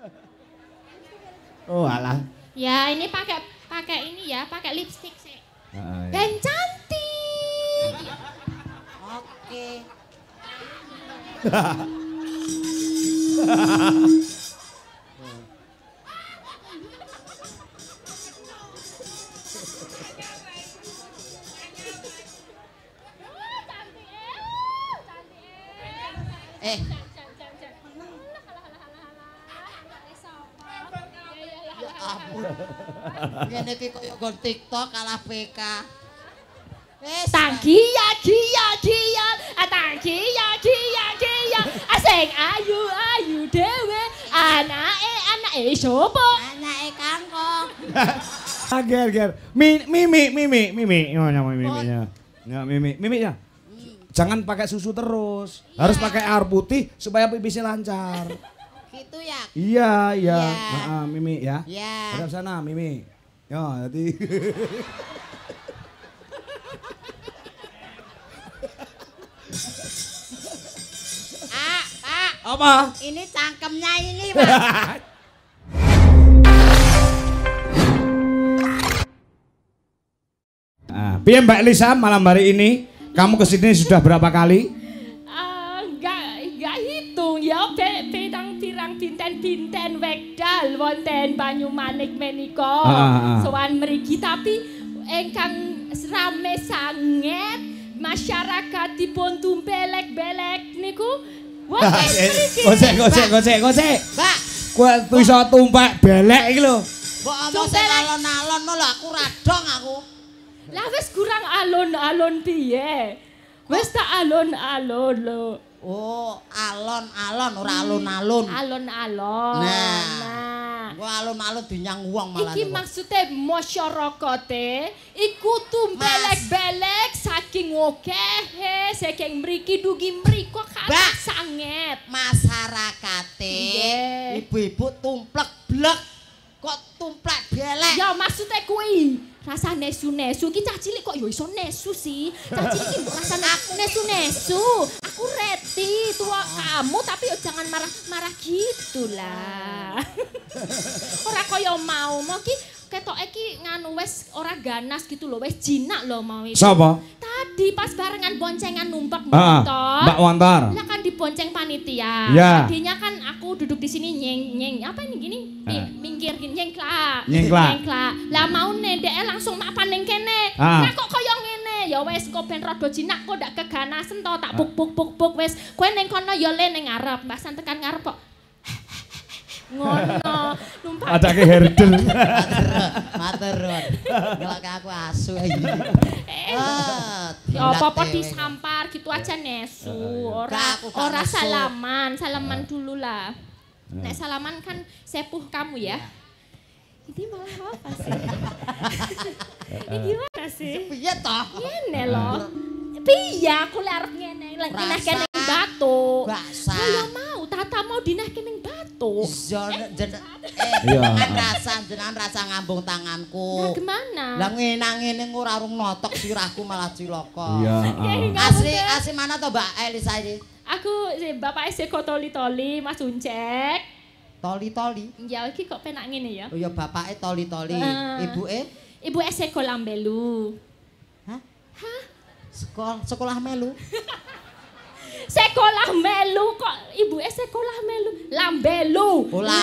Oh alah. Ya ini pakai ini ya, pakai lipstik sih. Ya. Dan cantik. Oke. Ngene iki koyo nggon TikTok kalah PK. Tangkia kia, tangkia. Asing ayu dewe, anake sopo? Anake kangkong. Ger. Mimi. Ya, Mimi ya. Jangan pakai susu terus. Harus pakai air putih supaya pipisnya lancar. Gitu ya? Iya. Mimi ya. Iya. Hadap sana Mimi. Ya, jadi Pak. apa? Ini cangkemnya ini, Pak. Piye Mbak Elisa malam hari ini? Kamu kesini sudah berapa kali? Enggak hitung ya, pedang pirang binten wekdal wonten Banyumanik menika. Sowan mriki tapi ingkang rame sanget masyarakat dipun tumpelek-belek niku wonten mriki. Gosek. Mbak, Kowe iso tumpek belek iki lho. mbok omong sing alon-alon lho aku radong aku. Lah wis kurang alon-alon piye? Wis tak alon-alon lho. Oh, alon-alon ora alun-alun. Alon-alon. Nah. Gua alun-alun dinyang wong malah. Iki maksude masyarakate iku tumpelek-belek saking okehe saking mriki dugi mriko kathah sanget. Masyarakate ibu-ibu tumplek-blek kok tumplek belek. Ya maksude kuwi rasa nesu-nesu iki cah cilik kok ya iso nesu sih. Cah cilik iki mbok rasa nesu-nesu. Aku reti tua kamu tapi yo jangan marah-marah gitu lah. Ora kaya mau ki ketoke ki nganu wis ora ganas gitu loh, wis jinak loh mau itu. Sapa? Tadi pas barengan boncengan numpak motor. Mbak Wantar. Lah kan dibonceng panitia. Ya. Tadinya kan aku duduk di sini nyeng apa ini gini? Minggir gini nyengklak. Lah mau ndek langsung mapan ning kene. Lah kok kaya ngene? Ya wis kok ben rada jinak kok ndak keganasen to tak puk wis. Kowe ning kono ya le ning ngarep. Pasan tekan ngarep kok. Ngono. Numpak. Adake herdel. Matur nuwun. Ngelake aku asu iki. Apa-apa disampar gitu aja nesu. Ora salaman dulu lah. Nek salaman kan sepuh kamu ya. Ini malah apa sih? Ini gimana sih? Piye toh? Ngene loh. Piye aku lek arep ngene ngenehke ning batu. Kaya mau tata mau dinehke ning batu. Jenengan rasa ngambung tanganku. Lah gimana? Lah ngene-ngene ora rung notok sirahku malah cilaka. Iya. Asli mana to Mbak Elisa iki? Aku bapak Seko toli-toli Mas Uncek. Toli-toli. Ya iki kok penak ngene ya. Oh ya bapake toli-toli. Ibuke? Ibu sekolah melu. Hah? Sekolah melu. Sekolah melu kok ibuke sekolah melu. Lambelu.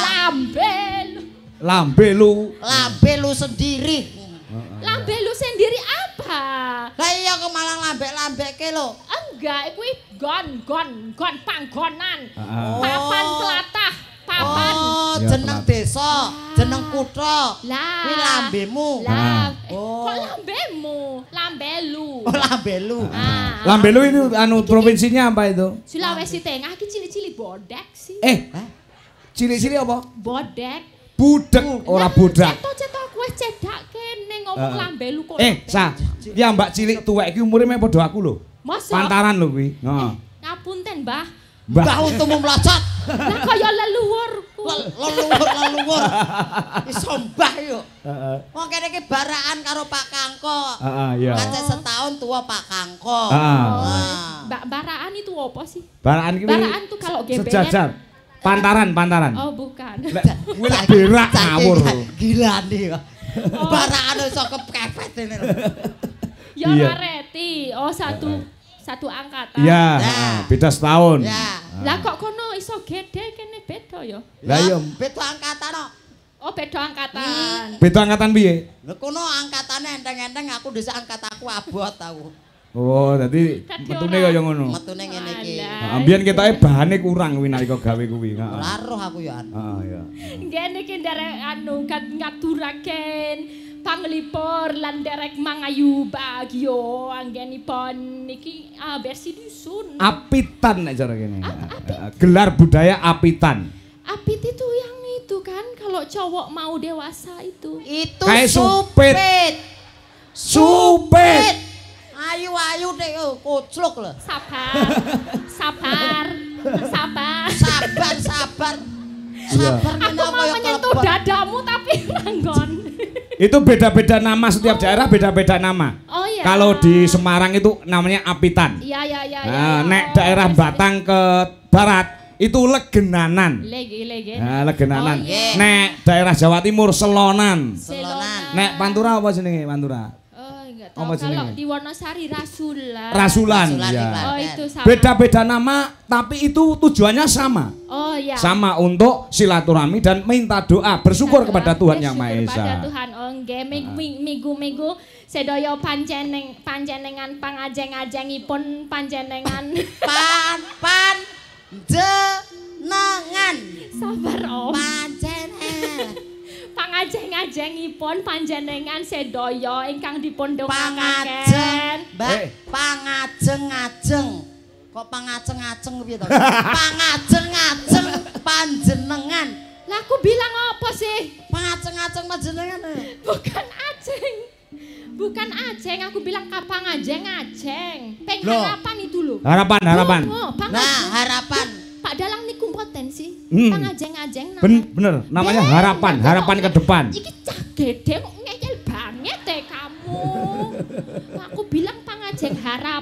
Lambelu sendiri. Lambelu sendiri apa? Lah iya kok malah lambek-lambeke lho. Enggak, kuwi gon panggonan. Papan tlatah. Papan. Oh, jeneng desa, jeneng kutha. Kuwi lambemu. Kok lambemu? Lambelu. Oh, lambelu. Lambelu ini anu provinsinya apa itu? Sulawesi Tengah iki cilik-cilik bodek sih. Cilik-cilik apa? Bodek. Budek, ora bodak. Cetok kowe cedak kene ngomong lambelu kok. Ya Mbak cilik tuwek iki umure mek padha aku lho. Pantaran lho kuwi. Ngapunten, Mbah. Mbah untumu mlocot. Lah kaya leluhurku. Leluhur. Iso mbah yo. Wong kene iki barakan karo Pak Kangko. Iya. Kace setahun tua Pak Kangko. Baraan itu apa sih? Baraan iki Baraan tuh kalau gebetan. sejajar. Pantaran. Oh, bukan. Lek kuwi lek berak ngawur. Gila nih kok. Barakan iso kepepet ini. Ya Iya. Reti. Oh, satu angkatan. Iya, Nah. beda setahun. Ya. Lah kok kono iso gede kene beda ya? Lah iya. Beda angkatan kok. Oh, beda angkatan. Beda angkatan piye? Lha kono angkatane enteng-enteng aku desa angkatanku abot aku. Oh, dadi Dadi metune ora. kaya ngono. Metune ngene iki. Alah. Heeh, mbiyen ketoke bahane kurang kuwi nalika gawe kuwi. Heeh. Ora roh aku ya. Heeh, ya. Ngene iki nderek ngaturaken panglipur lan derek mangayu bagyo anggenipun niki bersih dusun. Apitan nek cara kene. Gelar budaya apitan. Apit itu yang itu kan kalau cowok mau dewasa itu. Itu Kayak supit. supit. Supit. Ayu-ayu deh koclok lho. Sabar. Sabar. Iya. Sabar Aku mau menyentuh dadamu tapi ranggon. Itu beda-beda nama setiap daerah beda-beda nama. Oh iya. Kalau di Semarang itu namanya apitan. Iya. Nah, nek Oh, daerah wes, Batang ke barat itu legenanan. Lege. Nah, legenanan. Oh, iya. Nek daerah Jawa Timur selonan. Selonan. Nek Pantura apa jenenge Pantura? Oh, enggak Apa tahu. Kalau jenenge? di Wonosari Rasulan. Rasulan. Rasulan, Ya. iya. Oh, itu sama. Beda-beda nama tapi itu tujuannya sama. Oh, ya. Sama untuk silaturahmi dan minta doa, bersyukur kepada Tuhan Yang Maha Esa. Kepada Tuhan. Oh, nggih migu sedaya panjenengan pangajeng-ajengipun panjenengan. Pan jenengan. Sabar, Om. Panjenengan. Pangajeng-ajengipun panjenengan sedaya ingkang dipun Pangajeng. dongakaken. Mbak, pangajeng-ajeng. Kok pangajeng-ajeng piye to? Pangajeng-ajeng panjenengan. Lah aku bilang apa sih? Pangajeng-ajeng panjenengan. Bukan ajeng, aku bilang kapang ajeng-ajeng. Peng Loh. harapan itu loh. Harapan. Oh, Nah, harapan. Pak Dalang niku mboten sih. Hmm. Pangajeng-ajeng Bener, namanya harapan ke depan. Iki cah gede kok ngeyel banget deh kamu. Aku bilang pangajeng harap.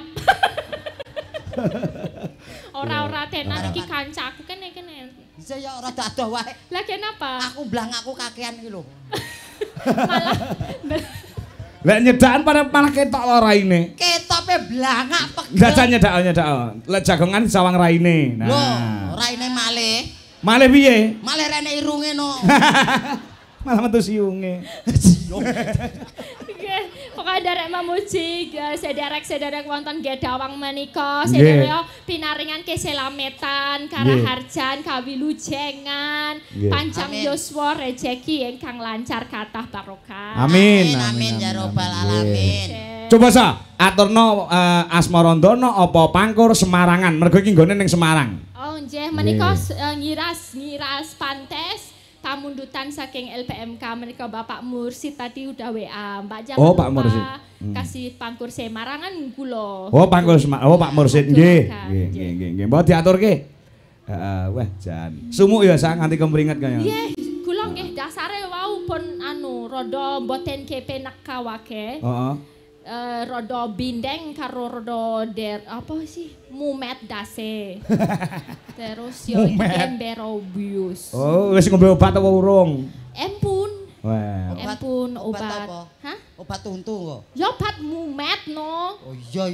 Ora tenan iki kancaku kene. Bisa ya ora dadoh wae. Lah kenapa? Aku blang aku kakean iki lho. Malah Lek nyedakan pada malah ketok lo raine. Ketope blangak pegel. Dacan nyedak. Lek jagongan sawang raine. Loh, Nah. raine malih. Malih piye? Malih rene irunge no. Malah metu siunge. nggih, pokoke derek memuji sederek wonten gedawang menika Nggih. sedaya pinaringan keselametan, Nggih. karaharjan, kawilujengan, Nggih. panjang Amin. yuswa rejeki ingkang lancar kathah barokah. Amin. Amin ya robbal Nggih. alamin. Coba sa, aturno Asmarandono apa Pangkur Semarangan. Mergo iki nggone ning Semarang. Oh nggih, menika ngiras pantes pamundutan saking LPMK menika Bapak Mursid tadi udah WA. Mbak jangan Oh, lupa Pak Mursid. kasih Pangkur Semarangan kula. Oh, Pangkur Semarang. Oh, Pak Mursid nggih. Aturaken, Nggih. Mbok diaturke. Heeh, wah jan. Sumuk ya sak nganti kemringet kaya. Nggih, kula nggih dasare wau pun rada mboten kepenak kawake. Heeh. Rada bindeng karo rada apa sih? Mumet dase. Terus yo iki Mumet. emberobius. Oh, wis ngombe obat apa urung? Empun. Wah. Empun Obat obat. apa? Hah? Obat untu kok. Ya obat mumet no. Oh iya.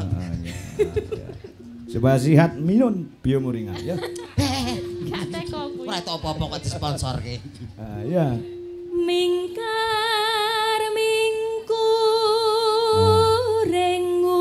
Coba sihat minum biomuringan ya. Gak teko kuwi. Ora tau apa-apa kok disponsorke. Ya. Mingkar mingkurengu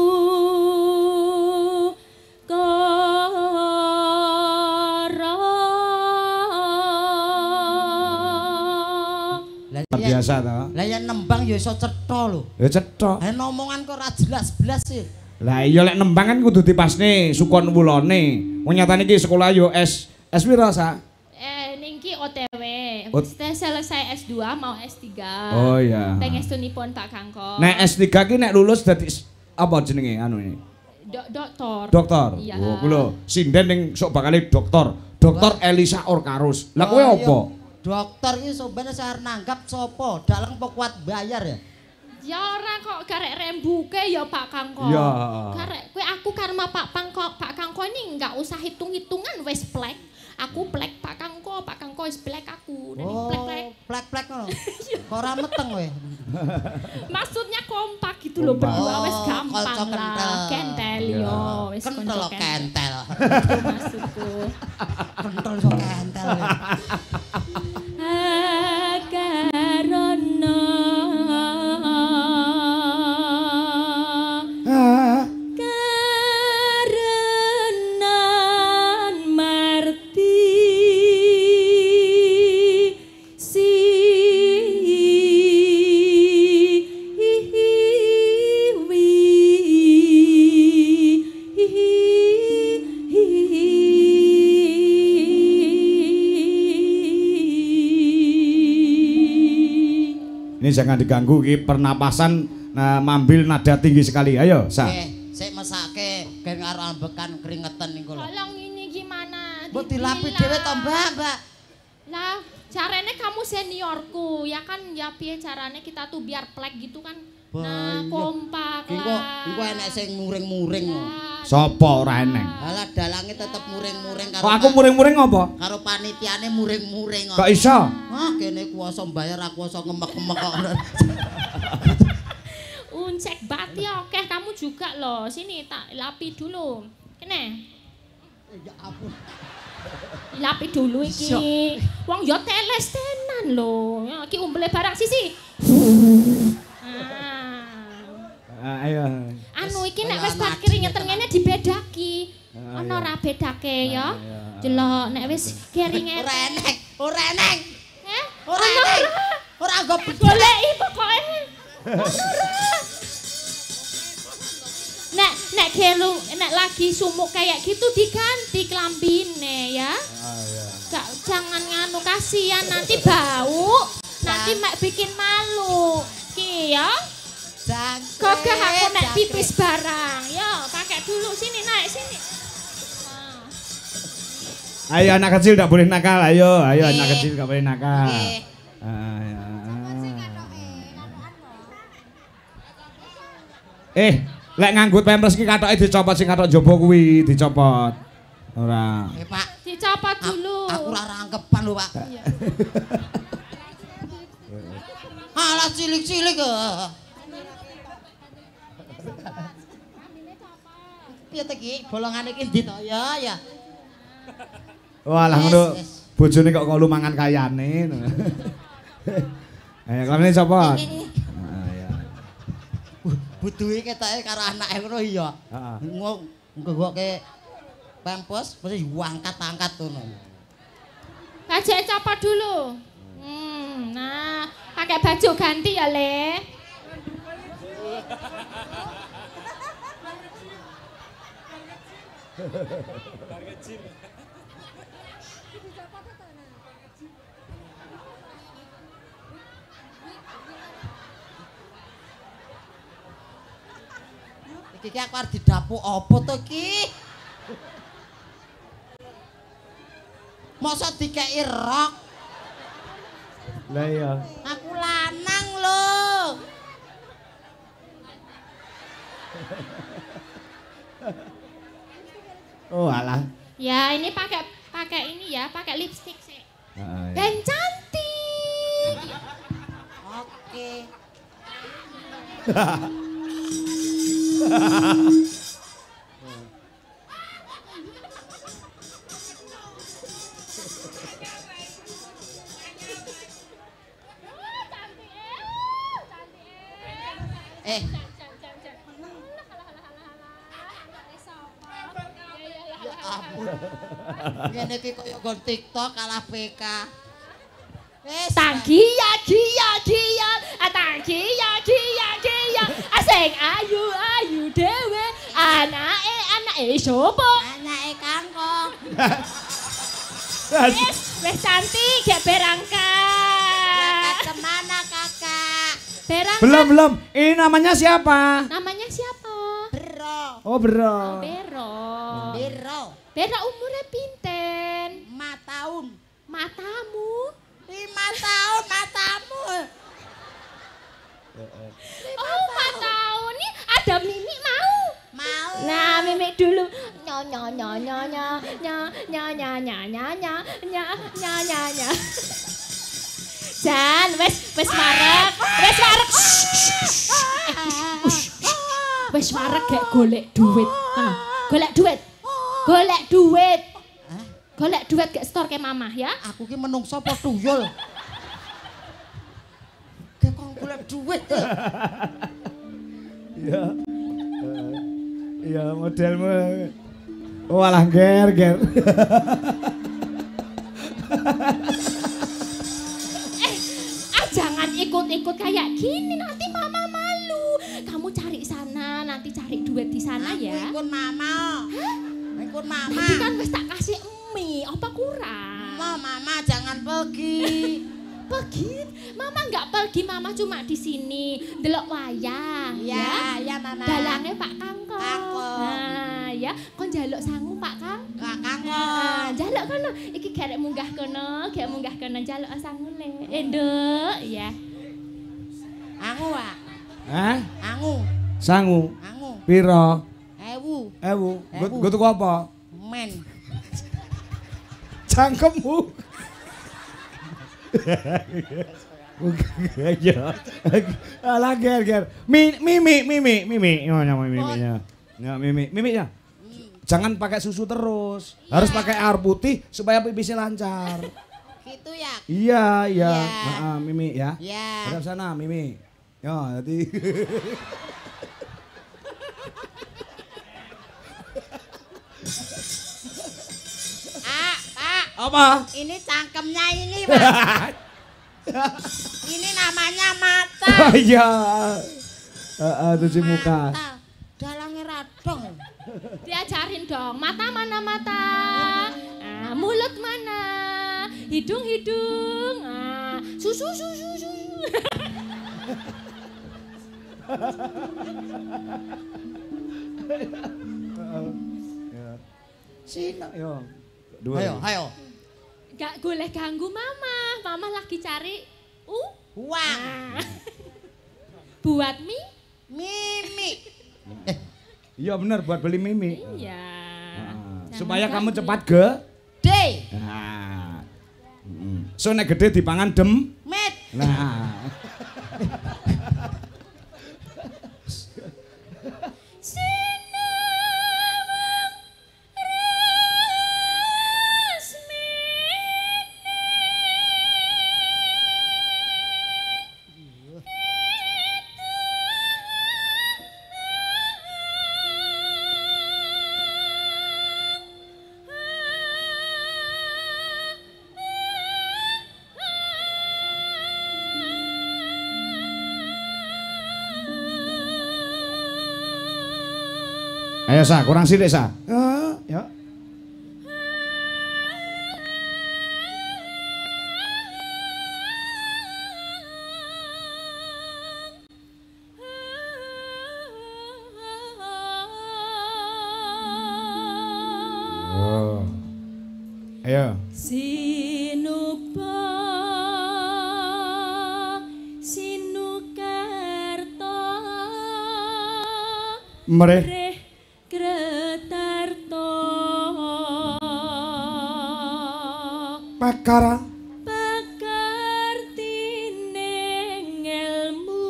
Biasa ta. Lah yen nembang ya iso cetha lho. Ya cetok. Ha omongan kok ora jelas blas sih. Lah iya lek nembang kan kudu dipasne sukon wulane. Wong nyatane iki sekolah yo S pira sa? Ningki OTW. Ot- Selesai S2 mau S3. Oh iya. Pengestunipun Pak Kangkong. Nek S3 ki nek lulus dadi apa jenenge anu ini? Doktor. Dokter. Iya. Oh, kulo sinden ning sok bakale dokter. Dokter Elisa Orkarus. Lah kowe Oh, apa? iya. Dokter iki sebenarnya saya nanggap sapa? Dalang apa kuat bayar ya? Ya ora kok garek rembuke ya Pak Kangkong. Ya. Garek kowe aku karena Pak Kangkong ini enggak usah hitung-hitungan wis plek. Aku plek Pak Kangko is plek aku. Dadi Oh, plek-plek. plek-plek ngono. Kok ora meteng kowe. Maksudnya kompak gitu loh Kompak. berdua wis Oh, gampang konco lah. kentel. Kentel Iya. yo, wis Kentel konco kentel. Itu maksudku. Kentel iso kentel. Akarono Ah. karenan marti Ini jangan diganggu, ini pernapasan mambil nada tinggi sekali. Ayo, Sa. Sik mesake gen karo ambekan keringetan niku lho. Tolong ini gimana? Mbok dilapi dhewe to, Mbak. Lah, caranya kamu seniorku, ya kan ya piye caranya kita tuh biar plek gitu kan. Nah, kompak Engko lah. enek sing muring-muring. Ya, Sopo ora eneng. Alah dalange tetep muring-muring karo Kok aku muring-muring apa? karo panitiane muring-muring Kok iso? Ah, kene kuwasa mbayar aku kuwasa ngemek-ngemek kok. Uncek bati oke kamu juga loh. Sini tak lapi dulu. Kene. Ya ampun. Lapi dulu iki. Wong yo teles tenan lho. Ya iki umbele barang sisi. Ayo. Anu iki nek wis tak keringetan ngene dibedaki. Ana ora bedake ya. Delok nek wis keringet. Ora eneng. Eh? Ora eneng. Ora nggo Goleki pokoke. Nek gelung nek lagi sumuk kayak gitu diganti klambine ya. Gak jangan nganu kasihan nanti bau. Nanti mek bikin malu. Ki ya. Gagah aku nek pipis barang. Yo, pakai dulu sini naik sini. Ayo anak kecil tidak boleh nakal. Ayo anak kecil tidak boleh nakal. Lek nganggut pampers ki katoke dicopot sing katok jaba kuwi, dicopot. Ora. Pak. Dicopot dulu. Aku ora rangkepan lho, Pak. Alah cilik-cilik kok. Piye to ki? Bolongane iki ndi to? Ya. Walah ngono. Bojone kok lu mangan kayane. Ayo klamene copot. Buduhe ketoke karo anake ngono iya. Heeh. Nggokke pampers mesti diangkat-angkat ngono. Bajak copot dulu. Nah, pakai baju ganti ya, Le. Iki aku arep didapuk apa to iki? Masa dikeki rok? Lah iya. Aku lanang lho. Oh alah. Ya, ini pakai ini ya, pakai lipstick sih. Heeh. Dan cantik. Oke. Ngene iki koyo nggon TikTok kalah PK. Wis. Tanggia, asing ayu dewe, anake sopo? Anake Kangkong. Wes cantik, gak berangkat. Kemana Kakak? Berangkat. Belum. Ini namanya siapa? Namanya siapa? Bro. Oh, Bro. Bero. Bro. Bero umurnya pinten? 5 tahun. Matamu? 5 tahun matamu. Oh, 4 tahun nih ada Mimi mau? Mau. Nah, Mimi dulu. Jan, wes wareg. Wes wareg gek golek duit. Golek duit. Golek duit gek store ke mamah ya. Aku ki menungso apa tuyul? Gek kok golek duit. Iya. Iya modelmu. Walah ger. Jangan ikut-ikut kayak gini, nanti mama malu. Kamu cari sana, nanti cari duit di sana ya. Ikut mama. Ikut mama. Tadi kan wis tak kasih mie, apa kurang? Mama jangan pergi. Pergi? Mama nggak pergi, mama cuma di sini delok wayang. Ya mama. Dalangnya Pak Kangkong. Kangkong. Nah, ya, kon njaluk sangu Pak Kang. Kangkong. Njaluk kono, iki garek munggah kono njaluk sangune. Nduk, ya. Angu, Pak. Hah? Angu. Sangu. Angu. Piro? 1000. Gue tuku apa? Men. Cangkemmu. Ya. Alah ger. Mimi. Ya, Mimi ya. Jangan pakai susu terus. Harus pakai air putih supaya pipisnya lancar. Gitu ya? Iya. Mimi ya. Iya. Hadap sana Mimi. Ya, jadi Pak. apa? Ini cangkemnya ini, Pak. Ini namanya mata. Oh iya. Cuci muka. Mata. Dalangnya radong. Diajarin dong, mata mana mata, mulut mana, hidung, susu. Sini yo. Ayo. Gak boleh ganggu mama lagi cari Uang. Buat Mimi. Iya benar buat beli Mimi. Iya. Supaya kamu ganggu. cepat Gede. Nah. So nek gede dipangan dem. Met. Nah. Ayo Sa, kurang sithik Sa. Ya. Ayo. Sinukerto Mereh Kretarto Pakara pakartine ngelmu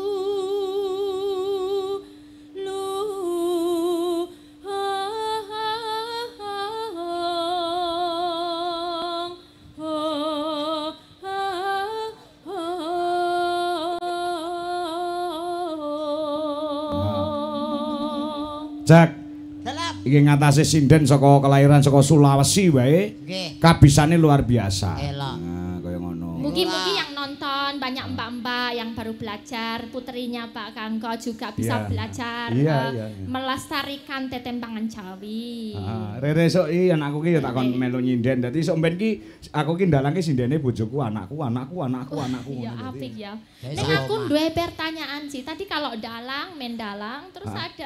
Jak, Dalam. iki ngatasi sinden saka kelahiran saka Sulawesi wae. Nggih. Kabisane luar biasa. Elok. Nah, kaya ngono. Mugi-mugi yang nonton banyak mbak-mbak yang baru belajar, puterinya Pak Kangko juga bisa Iya. belajar Iya. melestarikan tetempangan Jawi. Rere sok iki anakku ki ya takon melu nyinden. Dadi sok mben ki aku ki ndalange sindene bojoku, anakku. Iya Ngono apik dadi. ya. Jadi Nek sama. aku duwe pertanyaan sih. Tadi kalau dalang, main dalang, terus ada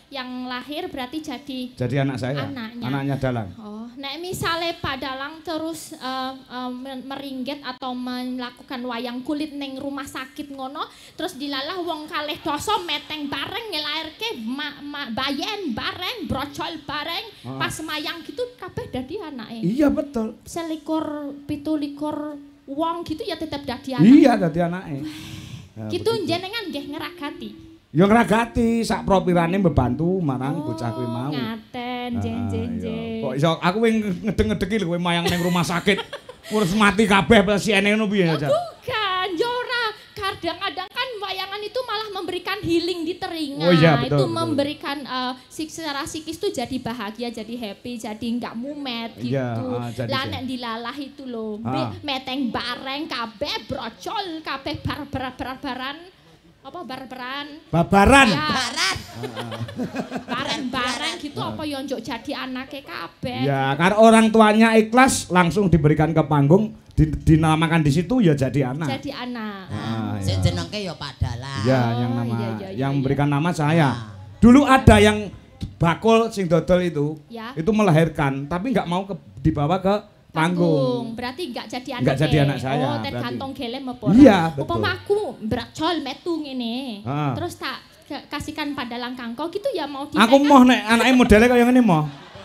yang lahir berarti jadi anak saya. Anaknya Dalang. Oh, nek misale Pak Dalang terus meringget atau melakukan wayang kulit neng rumah sakit ngono, terus dilalah wong kalih dosa meteng bareng ngelairke bayen bareng, brocol bareng, pas semayang gitu kabeh dadi anake. Iya betul. 21, 17 wong gitu ya tetap dadi anak. Iya dadi anake. Gitu jenengan nggih ngeragati. Ya ngeragati sak propirane mbebantu marang bocah kuwi mau. Ngaten jen. Kok iso aku wing ngedeg-ngedegi lho kowe mayang ning rumah sakit. Urus mati kabeh pasiene ngono piye aja. Bukan, ya ora. Kadang-kadang kan wayangan itu malah memberikan healing di telinga. Oh iya, betul, itu betul. memberikan secara psikis tuh jadi bahagia, jadi happy, jadi enggak mumet gitu. Iya, Lah nek dilalah itu loh. Meteng bareng kabeh brocol kabeh bar-baran apa bar-baran. Babaran. Ya. Barat. Bareng-bareng gitu apa yo njok jadi anake kabeh. Ya, karena orang tuanya ikhlas langsung diberikan ke panggung, dinamakan di situ ya jadi anak. Jadi anak. Sing jenengke ya Pak Dalang. Ya, yang nama iya, yang memberikan nama saya. Dulu ada yang bakul sing dodol itu melahirkan tapi nggak mau dibawa ke panggung. Berarti enggak jadi anak. Enggak jadi anak saya. Oh, tergantung gelem apa ora. Iya, betul. Upama aku bracol metu ngene. Terus tak kasihkan Pak Dalang Kangko gitu ya mau di. Aku mau nek anake modele kaya ngene mau.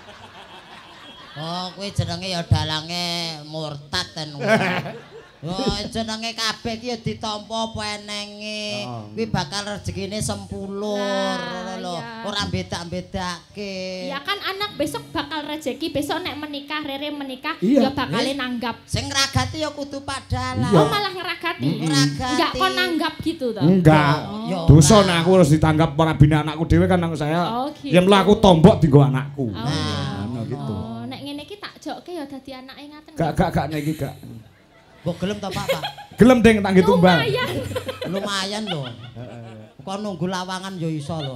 Oh, kuwi jenenge ya dalange murtad ten. Oh, jenenge kabeh ki ya ditampa apa enenge. Kuwi bakal rezekine sempulur ngono lho. Ora beda-bedake. Ya kan anak besok bakal rezeki, besok nek menikah, Rere menikah Iya. ya bakal nanggap. Sing ngragati ya kudu Pak Dalang. Oh, malah ngeragati. Enggak kon nanggap gitu toh. Enggak. Oh. Dosa nek aku harus ditanggap para bina anakku dhewe kan aku saya. Oh, gitu. Ya melu aku tombok dienggo anakku. Oh, iya. Ngono gitu. Oh, nek ngene iki tak jokke ya dadi anake ngaten. Gak nek iki gak. Mbok gelem ta Pak, Pak? Gelem ding tak nggih tumbal. Lumayan. Lumayan lho. Kok nunggu lawangan ya iso lho.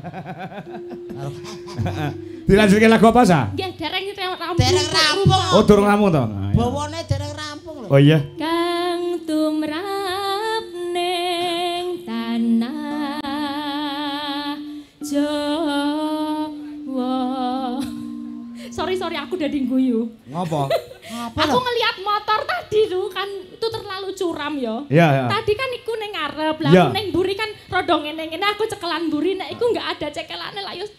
Dilanjutke lagu apa sa? Nggih, dereng rampung. Dereng rampung. Oh durung rampung to. Bawane dereng rampung lho. Oh iya. Kang tumrap ning tanah Jawa. Sorry aku udah guyu. Ngopo? Aku ngelihat motor tadi tuh kan itu terlalu curam ya. Iya. Tadi kan iku ning ngarep, lah Iya. ning mburi kan rodong ngene-ngene aku cekelan mburi nek iku enggak ada cekelane lah yo.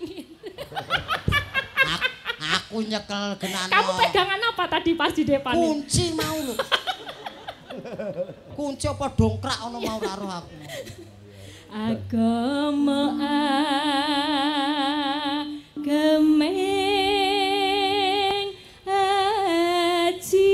Aku nyekel genano. Kamu pegangan apa tadi pas di depan? Kunci mau lho. Kunci apa dongkrak ono mau karo aku. Agama gemeng aji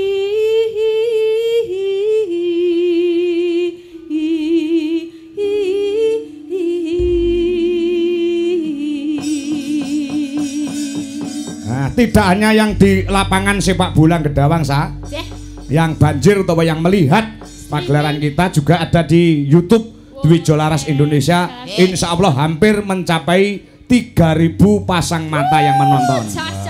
Nah, tidak hanya yang di lapangan sepak bola Gedawang sa, yang banjir atau yang melihat pagelaran kita juga ada di YouTube Dwi Jolaras Indonesia. Insya Allah hampir mencapai 3.000 pasang mata yang menonton.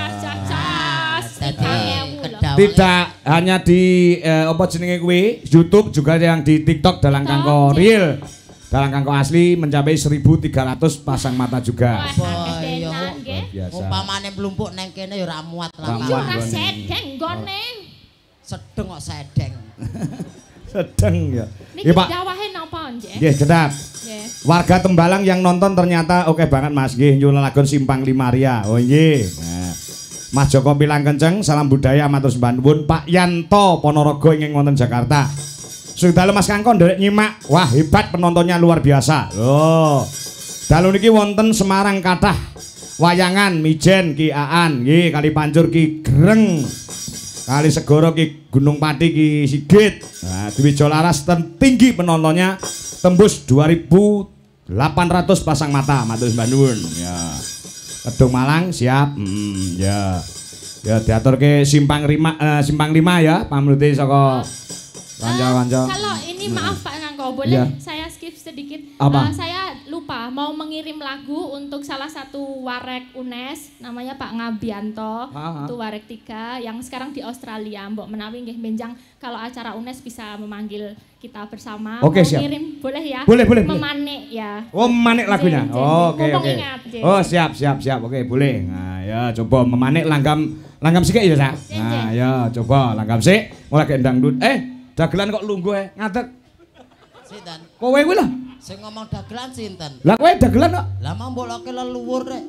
Tidak hanya di apa jenenge kuwi YouTube, juga yang di TikTok Dalang Kangko real, Dalang Kangko asli mencapai 1.300 pasang mata juga. Biasa. Umpamane mlumpuk neng kene ya ora muat lah. Yo ora sedeng gone. Sedeng kok sedeng. Sedeng ya. Niki dawahe napa nggih? Nggih, gedap. Nggih. Warga Tembalang yang nonton ternyata oke banget Mas. Nggih, nyuwun lagon Simpang 5 Ria. Oh nggih. Nah. Mas Joko Pilang Kenceng, salam budaya matur sembah nuwun. Pak Yanto Ponorogo ingin wonten Jakarta. Sudah Mas Kangko nderek nyimak. Wah, hebat penontonnya luar biasa. Loh. Dalu niki wonten Semarang kathah wayangan Mijen Ki Aan, nggih Kali Pancur Ki Greng. Kali Segoro Ki Gunung Pati Ki Sigit. Nah, Dwi Jolaras tertinggi penontonnya tembus 2.800 pasang mata. Matur sembah nuwun. Ya. Kedung Malang siap. Ya. Ya diaturke Simpang 5 ya, pamrute saka kanca-kanca. Kalau ini maaf Pak Kangko, boleh Ya. saya skip sedikit. Apa? Saya lupa mau mengirim lagu untuk salah satu warek UNES namanya Pak Ngabianto. Itu warek 3 yang sekarang di Australia. Mbok menawi nggih benjang kalau acara UNES bisa memanggil kita bersama. Oke, siap. Mengirim boleh ya? Boleh. Memanik ya. Oh, memanik lagunya. Oke. Ingat, Oh, siap. Oke, boleh. Nah, ya coba memanik langgam sik ya, Sa. Nah, ya coba langgam sik. Mulai ke dangdut. Dagelan kok lungguh ngadeg. Sinten? Kowe kuwi lho. Sing ngomong dagelan sinten? Lah kowe dagelan kok. Lah mau mboloke leluhur rek.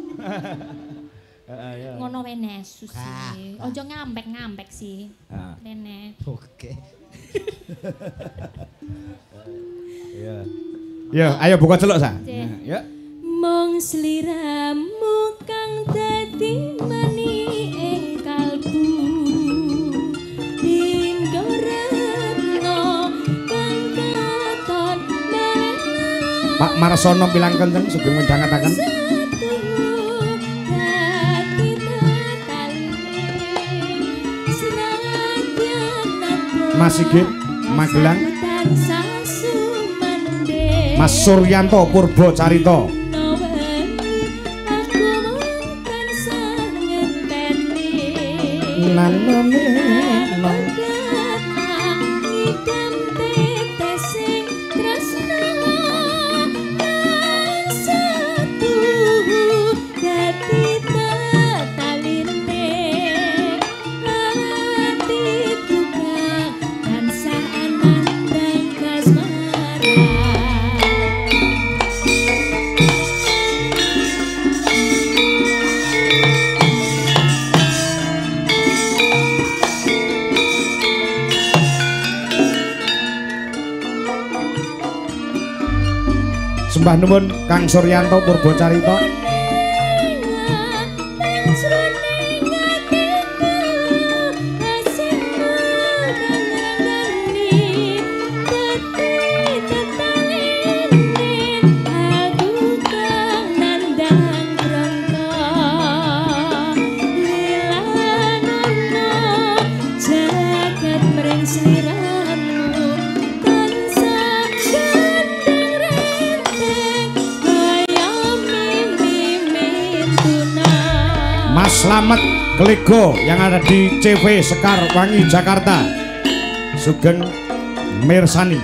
Ngono wae nesu sih. Ojo ngambek sih. Rene. Oke. Ya, ayo buka celuk, Sa. Ya. Mong sliramu kang dadi mani ing kalbu. Pak Marsono bilang kenceng sugeng mendangataken. Mas Sigit Magelang. Mas Suryanto Purbo Carito. Sembah nuwun Kang Suryanto Purbo Carito. Slamet Klego yang ada di CV Sekar Wangi Jakarta. Sugeng mirsani.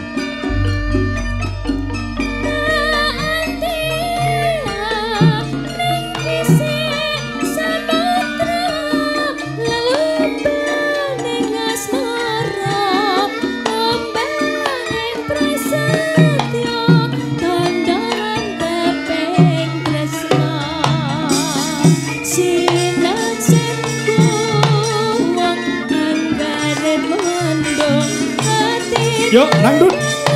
Yuk, dangdut.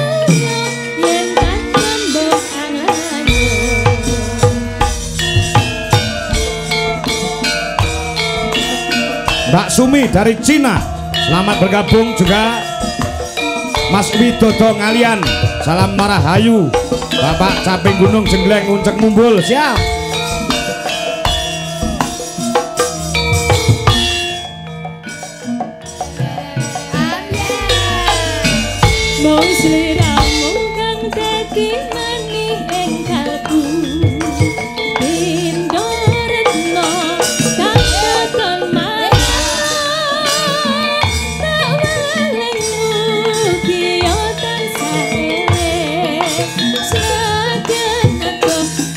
Mbak Sumi dari Cina, selamat bergabung juga. Mas Widodo Ngalian, salam Marahayu. Bapak Caping Gunung Jenggleng Uncek Mumbul, siap. Mong sliramu kang dadi mani ing kalbu. Pindho retno kang takon marang. Tak walengmu kiyo tansah eling. Saken aku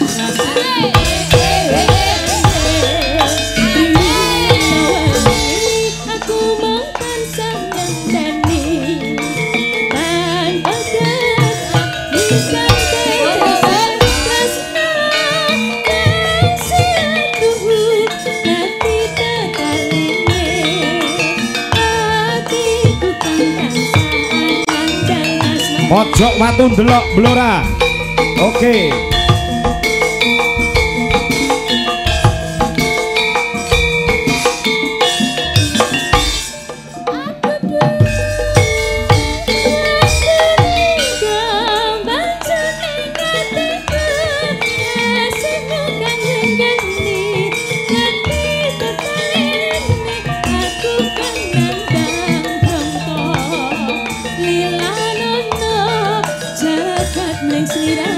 aku mau tansah ngenteni. Pojok watu ndelok Blora. Oke. Sweet